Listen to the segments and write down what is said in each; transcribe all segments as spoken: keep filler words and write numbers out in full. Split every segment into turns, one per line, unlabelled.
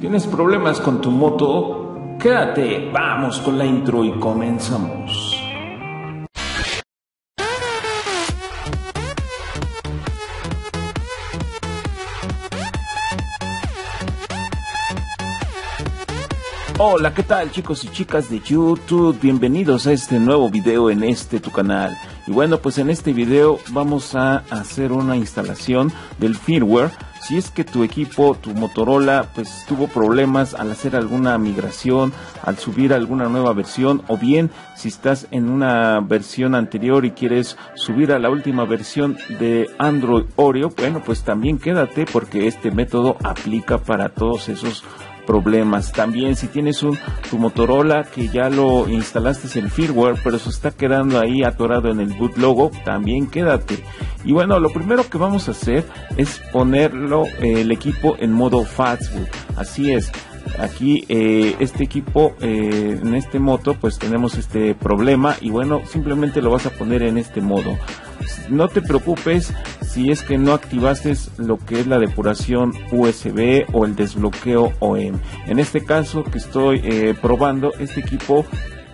¿Tienes problemas con tu moto? Quédate, vamos con la intro y comenzamos. Hola, ¿qué tal chicos y chicas de YouTube? Bienvenidos a este nuevo video en este tu canal. Y bueno, pues en este video vamos a hacer una instalación del firmware. Si es que tu equipo, tu Motorola, pues tuvo problemas al hacer alguna migración, al subir alguna nueva versión, o bien si estás en una versión anterior y quieres subir a la última versión de Android Oreo, bueno, pues también quédate porque este método aplica para todos esos problemas. También si tienes un tu Motorola que ya lo instalaste en el firmware pero se está quedando ahí atorado en el boot logo, también quédate. Y bueno, lo primero que vamos a hacer es ponerlo eh, el equipo en modo fastboot. Así es, aquí eh, este equipo eh, en este moto pues tenemos este problema y bueno, simplemente lo vas a poner en este modo. No te preocupes si es que no activaste lo que es la depuración U S B o el desbloqueo O E M. En este caso que estoy eh, probando, este equipo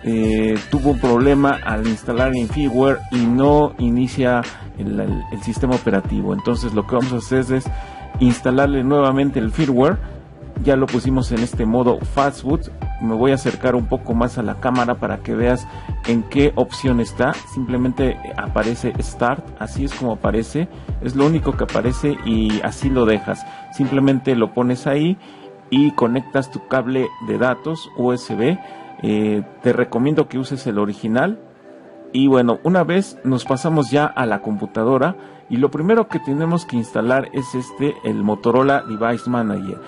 eh, tuvo un problema al instalar en firmware y no inicia el, el, el sistema operativo. Entonces lo que vamos a hacer es instalarle nuevamente el firmware. Ya lo pusimos en este modo fastboot. Me voy a acercar un poco más a la cámara para que veas en qué opción está. Simplemente aparece Start, así es como aparece, es lo único que aparece y así lo dejas. Simplemente lo pones ahí y conectas tu cable de datos U S B. Eh, te recomiendo que uses el original. Y bueno, una vez nos pasamos ya a la computadora y lo primero que tenemos que instalar es este, el Motorola Device Manager.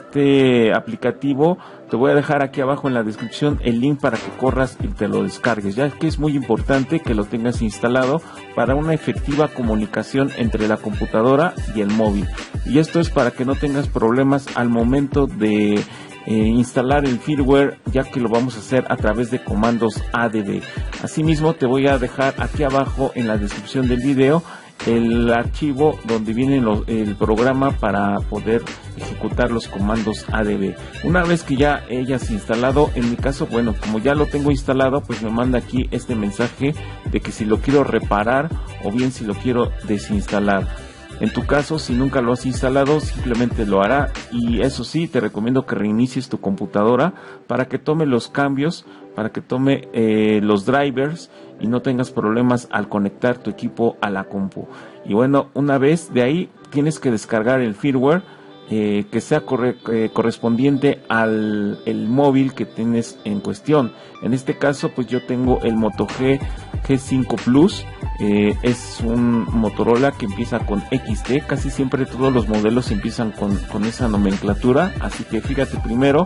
Este aplicativo te voy a dejar aquí abajo en la descripción el link para que corras y te lo descargues, ya que es muy importante que lo tengas instalado para una efectiva comunicación entre la computadora y el móvil. Y esto es para que no tengas problemas al momento de Eh, instalar el firmware, ya que lo vamos a hacer a través de comandos A D B. Asimismo te voy a dejar aquí abajo en la descripción del video el archivo donde viene los, el programa para poder ejecutar los comandos A D B. Una vez que ya hayas instalado, en mi caso, bueno, como ya lo tengo instalado, pues me manda aquí este mensaje de que si lo quiero reparar o bien si lo quiero desinstalar. En tu caso, si nunca lo has instalado, simplemente lo hará y eso sí, te recomiendo que reinicies tu computadora para que tome los cambios, para que tome eh, los drivers y no tengas problemas al conectar tu equipo a la compu. Y bueno, una vez de ahí tienes que descargar el firmware eh, que sea corre eh, correspondiente al el móvil que tienes en cuestión. En este caso, pues yo tengo el Moto G G cinco Plus. Eh, es un Motorola que empieza con X T, casi siempre todos los modelos empiezan con, con esa nomenclatura, así que fíjate primero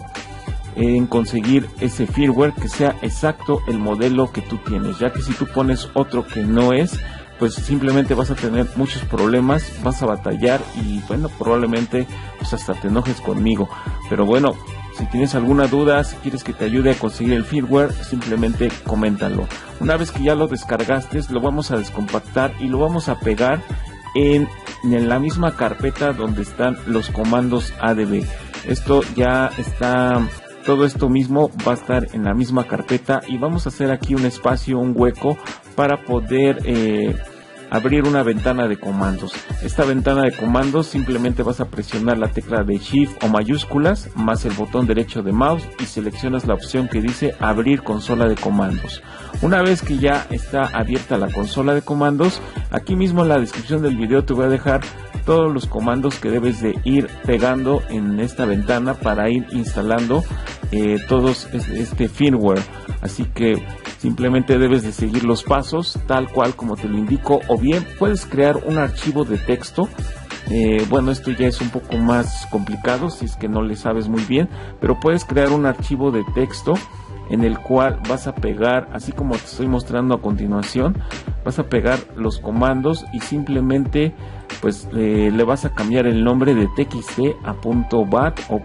en conseguir ese firmware que sea exacto el modelo que tú tienes, ya que si tú pones otro que no es, pues simplemente vas a tener muchos problemas, vas a batallar y bueno, probablemente pues hasta te enojes conmigo. Pero bueno, si tienes alguna duda, si quieres que te ayude a conseguir el firmware, simplemente coméntalo. Una vez que ya lo descargaste, lo vamos a descompactar y lo vamos a pegar en, en la misma carpeta donde están los comandos A D B. Esto ya está, todo esto mismo va a estar en la misma carpeta y vamos a hacer aquí un espacio, un hueco para poder eh, abrir una ventana de comandos. Esta ventana de comandos simplemente vas a presionar la tecla de Shift o mayúsculas más el botón derecho de mouse y seleccionas la opción que dice abrir consola de comandos. Una vez que ya está abierta la consola de comandos, aquí mismo en la descripción del video te voy a dejar todos los comandos que debes de ir pegando en esta ventana para ir instalando eh, todos este firmware. Así que simplemente debes de seguir los pasos tal cual como te lo indico, o bien puedes crear un archivo de texto. Eh, bueno, esto ya es un poco más complicado si es que no le sabes muy bien, pero puedes crear un archivo de texto en el cual vas a pegar, así como te estoy mostrando a continuación, vas a pegar los comandos y simplemente pues eh, le vas a cambiar el nombre de txt a .bat o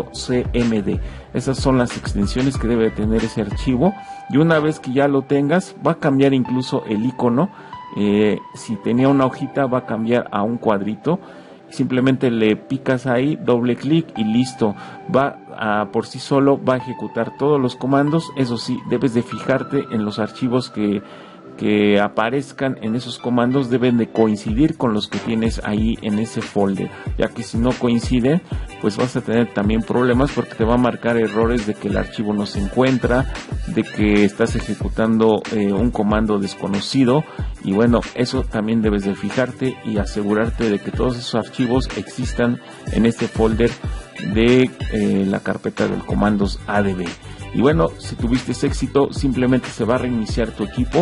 .cmd. Esas son las extensiones que debe tener ese archivo y una vez que ya lo tengas va a cambiar incluso el icono. Eh, si tenía una hojita va a cambiar a un cuadrito simplemente le picas ahí, doble clic y listo, va a, por sí solo va a ejecutar todos los comandos. Eso sí, debes de fijarte en los archivos que que aparezcan en esos comandos, deben de coincidir con los que tienes ahí en ese folder, ya que si no coinciden, pues vas a tener también problemas, porque te va a marcar errores de que el archivo no se encuentra, de que estás ejecutando eh, un comando desconocido, y bueno, eso también debes de fijarte y asegurarte de que todos esos archivos existan en este folder de eh, la carpeta del comandos A D B. Y bueno, si tuviste ese éxito, simplemente se va a reiniciar tu equipo.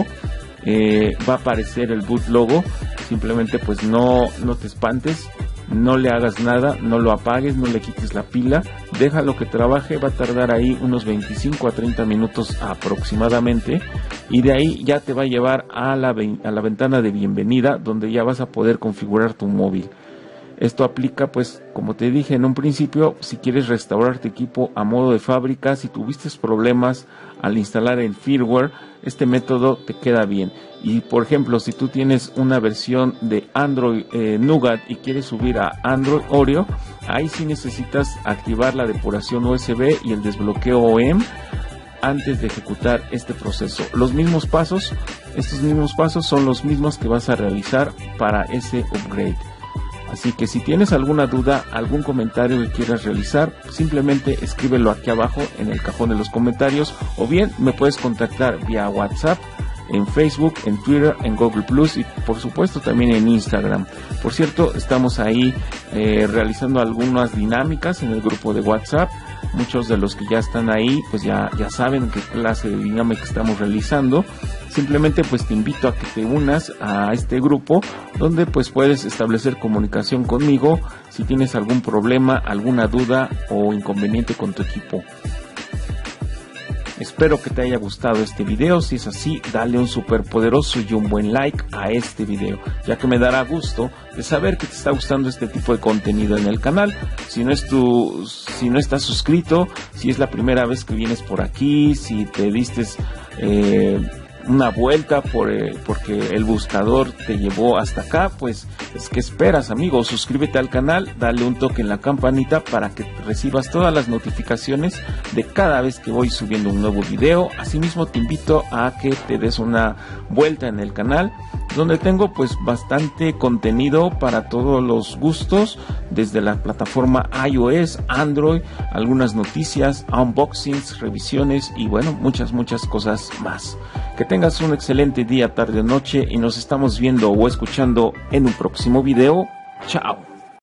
Eh, va a aparecer el boot logo, simplemente pues no, no te espantes, no le hagas nada, no lo apagues, no le quites la pila, déjalo que trabaje, va a tardar ahí unos veinticinco a treinta minutos aproximadamente, y de ahí ya te va a llevar a la, a la ventana de bienvenida, donde ya vas a poder configurar tu móvil. Esto aplica, pues, como te dije en un principio, si quieres restaurar tu equipo a modo de fábrica, si tuviste problemas al instalar el firmware, este método te queda bien. Y por ejemplo, si tú tienes una versión de Android eh, Nougat y quieres subir a Android Oreo, ahí sí necesitas activar la depuración U S B y el desbloqueo O E M antes de ejecutar este proceso. Los mismos pasos, estos mismos pasos son los mismos que vas a realizar para ese upgrade. Así que si tienes alguna duda, algún comentario que quieras realizar, simplemente escríbelo aquí abajo en el cajón de los comentarios, o bien me puedes contactar vía WhatsApp, en Facebook, en Twitter, en Google Plus y por supuesto también en Instagram. Por cierto, estamos ahí eh, realizando algunas dinámicas en el grupo de WhatsApp. Muchos de los que ya están ahí pues ya, ya saben qué clase de dinámica estamos realizando. Simplemente pues te invito a que te unas a este grupo, donde pues puedes establecer comunicación conmigo si tienes algún problema, alguna duda o inconveniente con tu equipo. Espero que te haya gustado este video. Si es así, dale un super poderoso y un buen like a este video, ya que me dará gusto de saber que te está gustando este tipo de contenido en el canal. Si no es tu, si no estás suscrito, si es la primera vez que vienes por aquí, si te diste eh, una vuelta por eh, porque el buscador te llevó hasta acá, pues es que esperas, amigo. Suscríbete al canal, dale un toque en la campanita para que recibas todas las notificaciones de cada vez que voy subiendo un nuevo video. Asimismo te invito a que te des una vuelta en el canal, donde tengo pues bastante contenido para todos los gustos, desde la plataforma iOS, Android, algunas noticias, unboxings, revisiones y bueno, muchas muchas cosas más. Que tengas un excelente día, tarde o noche, y nos estamos viendo o escuchando en un próximo video. Chao.